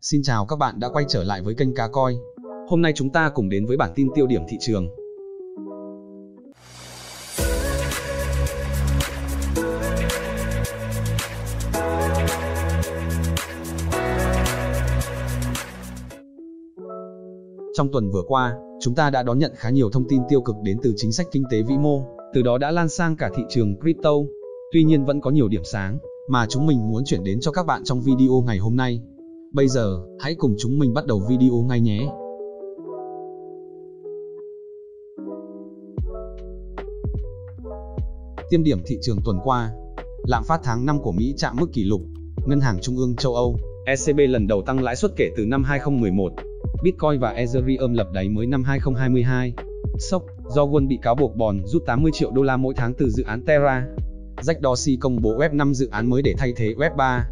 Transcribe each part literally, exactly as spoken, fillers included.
Xin chào các bạn đã quay trở lại với kênh Cá Coi. Hôm nay chúng ta cùng đến với bản tin tiêu điểm thị trường. Trong tuần vừa qua, chúng ta đã đón nhận khá nhiều thông tin tiêu cực đến từ chính sách kinh tế vĩ mô, từ đó đã lan sang cả thị trường crypto. Tuy nhiên vẫn có nhiều điểm sáng mà chúng mình muốn chuyển đến cho các bạn trong video ngày hôm nay. Bây giờ, hãy cùng chúng mình bắt đầu video ngay nhé. Tiêm điểm thị trường tuần qua, lạm phát tháng năm của Mỹ chạm mức kỷ lục. Ngân hàng Trung ương châu Âu, E C B lần đầu tăng lãi suất kể từ năm hai không một một. Bitcoin và Ethereum lập đáy mới năm hai không hai hai. Sốc, do Won bị cáo buộc bòn rút tám mươi triệu đô la mỗi tháng từ dự án Terra. Jack Dorsey công bố Web năm dự án mới để thay thế Web ba.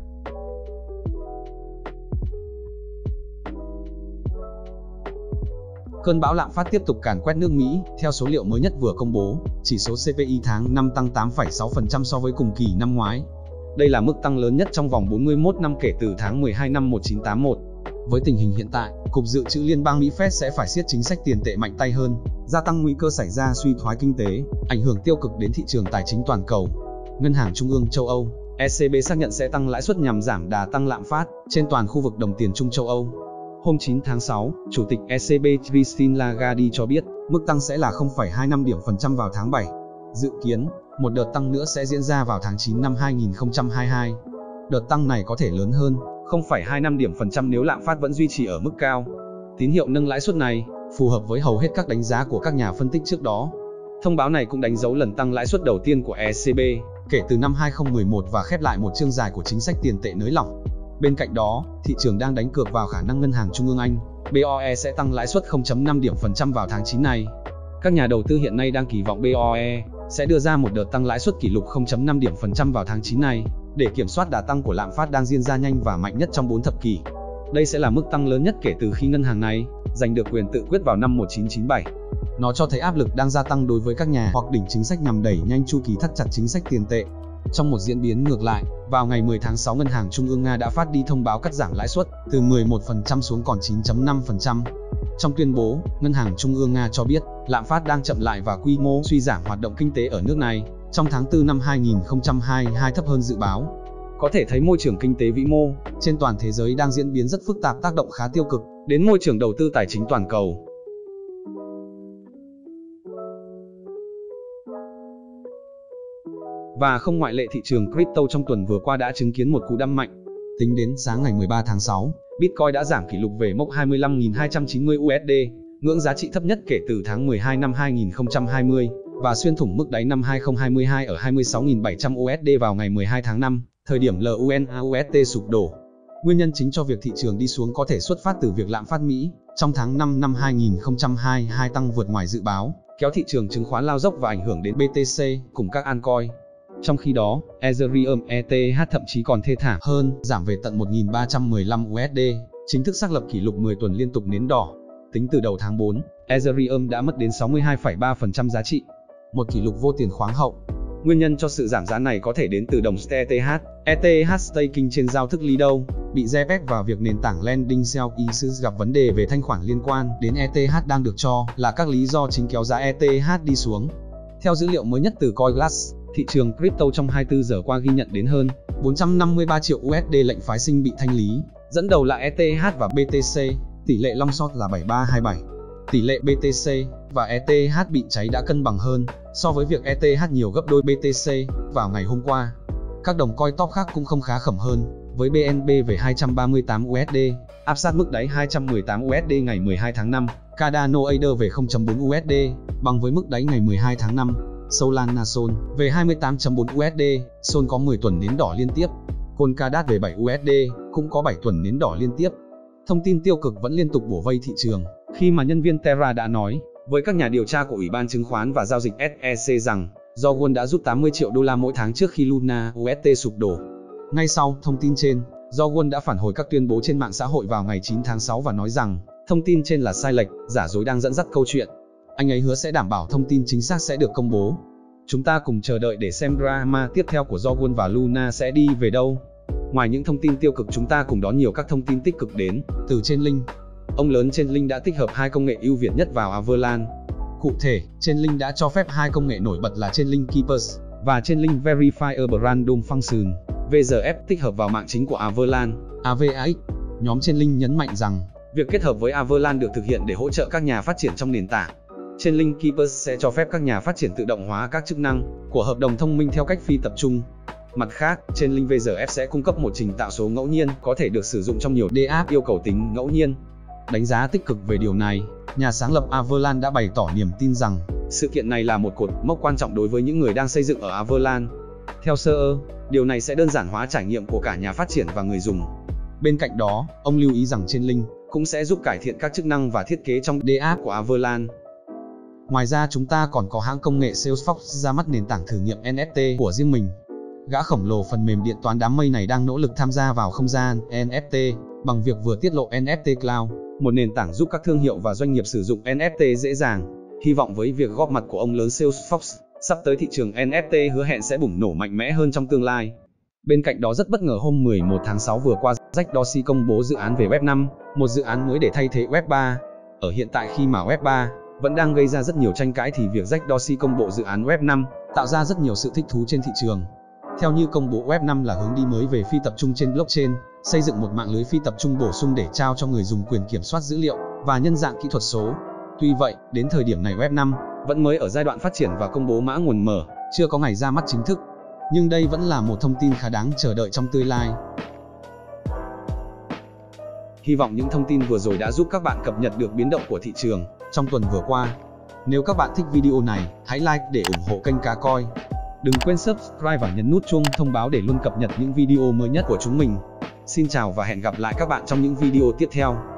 Cơn bão lạm phát tiếp tục càn quét nước Mỹ. Theo số liệu mới nhất vừa công bố, chỉ số C P I tháng năm tăng tám phẩy sáu phần trăm so với cùng kỳ năm ngoái. Đây là mức tăng lớn nhất trong vòng bốn mươi mốt năm kể từ tháng mười hai năm một nghìn chín trăm tám mươi mốt. Với tình hình hiện tại, Cục Dự trữ Liên bang Mỹ Fed sẽ phải siết chính sách tiền tệ mạnh tay hơn, gia tăng nguy cơ xảy ra suy thoái kinh tế, ảnh hưởng tiêu cực đến thị trường tài chính toàn cầu. Ngân hàng Trung ương châu Âu, E C B xác nhận sẽ tăng lãi suất nhằm giảm đà tăng lạm phát trên toàn khu vực đồng tiền chung châu Âu. Hôm chín tháng sáu, Chủ tịch E C B Christine Lagarde cho biết, mức tăng sẽ là không phẩy hai lăm điểm phần trăm vào tháng bảy. Dự kiến, một đợt tăng nữa sẽ diễn ra vào tháng chín năm hai nghìn không trăm hai mươi hai. Đợt tăng này có thể lớn hơn, không phẩy hai lăm điểm phần trăm nếu lạm phát vẫn duy trì ở mức cao. Tín hiệu nâng lãi suất này phù hợp với hầu hết các đánh giá của các nhà phân tích trước đó. Thông báo này cũng đánh dấu lần tăng lãi suất đầu tiên của E C B kể từ năm hai không một một và khép lại một chương dài của chính sách tiền tệ nới lỏng. Bên cạnh đó, thị trường đang đánh cược vào khả năng Ngân hàng Trung ương Anh, B O E sẽ tăng lãi suất không phẩy năm điểm phần trăm vào tháng chín này. Các nhà đầu tư hiện nay đang kỳ vọng B O E sẽ đưa ra một đợt tăng lãi suất kỷ lục không phẩy năm điểm phần trăm vào tháng chín này, để kiểm soát đà tăng của lạm phát đang diễn ra nhanh và mạnh nhất trong bốn thập kỷ. Đây sẽ là mức tăng lớn nhất kể từ khi ngân hàng này giành được quyền tự quyết vào năm một nghìn chín trăm chín mươi bảy. Nó cho thấy áp lực đang gia tăng đối với các nhà hoạch định chính sách nhằm đẩy nhanh chu kỳ thắt chặt chính sách tiền tệ. Trong một diễn biến ngược lại, vào ngày mười tháng sáu Ngân hàng Trung ương Nga đã phát đi thông báo cắt giảm lãi suất từ mười một phần trăm xuống còn chín phẩy năm phần trăm. Trong tuyên bố, Ngân hàng Trung ương Nga cho biết, lạm phát đang chậm lại và quy mô suy giảm hoạt động kinh tế ở nước này trong tháng tư năm hai nghìn không trăm hai mươi hai thấp hơn dự báo. Có thể thấy môi trường kinh tế vĩ mô trên toàn thế giới đang diễn biến rất phức tạp, tác động khá tiêu cực đến môi trường đầu tư tài chính toàn cầu. Và không ngoại lệ, thị trường crypto trong tuần vừa qua đã chứng kiến một cú đâm mạnh. Tính đến sáng ngày mười ba tháng sáu, Bitcoin đã giảm kỷ lục về mốc hai mươi lăm nghìn hai trăm chín mươi U S D, ngưỡng giá trị thấp nhất kể từ tháng mười hai năm hai nghìn không trăm hai mươi, và xuyên thủng mức đáy năm hai không hai hai ở hai mươi sáu nghìn bảy trăm U S D vào ngày mười hai tháng năm, thời điểm Luna U S D sụp đổ. Nguyên nhân chính cho việc thị trường đi xuống có thể xuất phát từ việc lạm phát Mỹ trong tháng năm năm hai nghìn không trăm hai mươi hai tăng vượt ngoài dự báo, kéo thị trường chứng khoán lao dốc và ảnh hưởng đến B T C cùng các altcoin. Trong khi đó, Ethereum E T H thậm chí còn thê thảm hơn, giảm về tận một nghìn ba trăm mười lăm U S D, chính thức xác lập kỷ lục mười tuần liên tục nến đỏ. Tính từ đầu tháng tư, Ethereum đã mất đến sáu mươi hai phẩy ba phần trăm giá trị, một kỷ lục vô tiền khoáng hậu. Nguyên nhân cho sự giảm giá này có thể đến từ đồng E T H. E T H staking trên giao thức Lido bị dè ép và việc nền tảng Lending Services gặp vấn đề về thanh khoản liên quan đến E T H đang được cho là các lý do chính kéo giá E T H đi xuống. Theo dữ liệu mới nhất từ Coinglass, thị trường crypto trong hai mươi tư giờ qua ghi nhận đến hơn bốn trăm năm mươi ba triệu U S D lệnh phái sinh bị thanh lý, dẫn đầu là E T H và B T C, tỷ lệ long short là bảy ba hai bảy. Tỷ lệ B T C và E T H bị cháy đã cân bằng hơn so với việc E T H nhiều gấp đôi B T C vào ngày hôm qua. Các đồng coin top khác cũng không khá khẩm hơn, với B N B về hai trăm ba mươi tám U S D, áp sát mức đáy hai trăm mười tám U S D ngày mười hai tháng năm, Cardano Ader về không phẩy bốn U S D, bằng với mức đáy ngày mười hai tháng năm. Solana Sol về hai mươi tám phẩy bốn U S D, Sol có mười tuần nến đỏ liên tiếp. Polkadot về bảy U S D, cũng có bảy tuần nến đỏ liên tiếp. Thông tin tiêu cực vẫn liên tục bủa vây thị trường, khi mà nhân viên Terra đã nói với các nhà điều tra của Ủy ban Chứng khoán và Giao dịch S E C rằng do Won đã rút tám mươi triệu đô la mỗi tháng trước khi Luna U S D sụp đổ. Ngay sau thông tin trên, do Won đã phản hồi các tuyên bố trên mạng xã hội vào ngày chín tháng sáu và nói rằng thông tin trên là sai lệch, giả dối đang dẫn dắt câu chuyện. Anh ấy hứa sẽ đảm bảo thông tin chính xác sẽ được công bố. Chúng ta cùng chờ đợi để xem drama tiếp theo của Do Won và Luna sẽ đi về đâu. Ngoài những thông tin tiêu cực, chúng ta cùng đón nhiều các thông tin tích cực đến từ Chainlink. Ông lớn Chainlink đã tích hợp hai công nghệ ưu việt nhất vào Avalanche. Cụ thể, Chainlink đã cho phép hai công nghệ nổi bật là Chainlink Keepers và Chainlink Verifier Random Function V R F tích hợp vào mạng chính của Avalanche, A V A X. Nhóm Chainlink nhấn mạnh rằng, việc kết hợp với Avalanche được thực hiện để hỗ trợ các nhà phát triển trong nền tảng. Chainlink Keepers sẽ cho phép các nhà phát triển tự động hóa các chức năng của hợp đồng thông minh theo cách phi tập trung. Mặt khác, Chainlink V R F sẽ cung cấp một trình tạo số ngẫu nhiên có thể được sử dụng trong nhiều dApp yêu cầu tính ngẫu nhiên. Đánh giá tích cực về điều này, nhà sáng lập Avalanche đã bày tỏ niềm tin rằng sự kiện này là một cột mốc quan trọng đối với những người đang xây dựng ở Avalanche. Theo Sear, điều này sẽ đơn giản hóa trải nghiệm của cả nhà phát triển và người dùng. Bên cạnh đó, ông lưu ý rằng Chainlink cũng sẽ giúp cải thiện các chức năng và thiết kế trong dApp của Avalanche. Ngoài ra, chúng ta còn có hãng công nghệ Salesforce ra mắt nền tảng thử nghiệm N F T của riêng mình. Gã khổng lồ phần mềm điện toán đám mây này đang nỗ lực tham gia vào không gian N F T bằng việc vừa tiết lộ N F T Cloud, một nền tảng giúp các thương hiệu và doanh nghiệp sử dụng N F T dễ dàng. Hy vọng với việc góp mặt của ông lớn Salesforce, sắp tới thị trường N F T hứa hẹn sẽ bùng nổ mạnh mẽ hơn trong tương lai. Bên cạnh đó, rất bất ngờ hôm mười một tháng sáu vừa qua, Jack Dorsey công bố dự án về Web năm, một dự án mới để thay thế Web ba. Ở hiện tại, khi mà Web ba vẫn đang gây ra rất nhiều tranh cãi thì việc Jack Dorsey công bố dự án Web năm tạo ra rất nhiều sự thích thú trên thị trường. Theo như công bố, Web năm là hướng đi mới về phi tập trung trên blockchain, xây dựng một mạng lưới phi tập trung bổ sung để trao cho người dùng quyền kiểm soát dữ liệu và nhân dạng kỹ thuật số. Tuy vậy, đến thời điểm này Web năm vẫn mới ở giai đoạn phát triển và công bố mã nguồn mở, chưa có ngày ra mắt chính thức. Nhưng đây vẫn là một thông tin khá đáng chờ đợi trong tương lai. Hy vọng những thông tin vừa rồi đã giúp các bạn cập nhật được biến động của thị trường trong tuần vừa qua. Nếu các bạn thích video này, hãy like để ủng hộ kênh Cá Coi. Đừng quên subscribe và nhấn nút chuông thông báo để luôn cập nhật những video mới nhất của chúng mình. Xin chào và hẹn gặp lại các bạn trong những video tiếp theo.